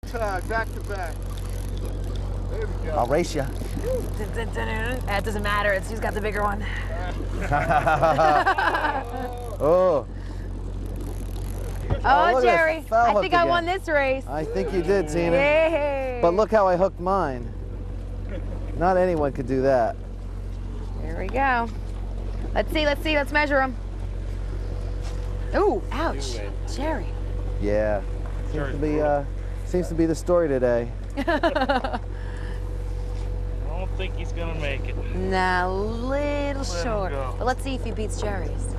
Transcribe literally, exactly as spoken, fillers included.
Tug, back to back. There we go. I'll race you. That doesn't matter. It's who's got the bigger one. Oh. Oh, look at Jerry, that foul I hook think I won again. this race. I think you did, Tina. Yay. But look how I hooked mine. Not anyone could do that. There we go. Let's see, let's see, let's measure them. Ooh, ouch. Jerry. Yeah. Seems to be, uh, seems to be the story today. I don't think he's gonna make it. Nah, a little Let him short. go. But let's see if he beats Jerry's.